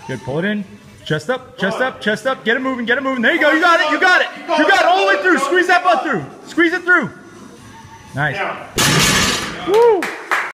Good, pull it in. Chest up, chest up, chest up. Get it moving, get it moving. There you go, you got it, you got it. You got it all the way through. Squeeze that butt through. Squeeze it through. Nice. Woo!